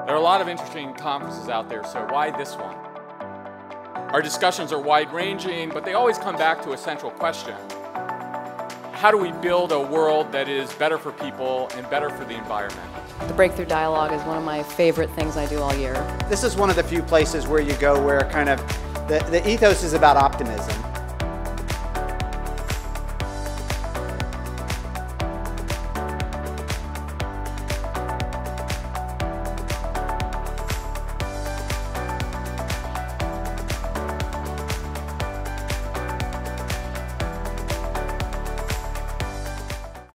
There are a lot of interesting conferences out there, so why this one? Our discussions are wide-ranging, but they always come back to a central question. How do we build a world that is better for people and better for the environment? The Breakthrough Dialogue is one of my favorite things I do all year. This is one of the few places where you go where kind of the ethos is about optimism.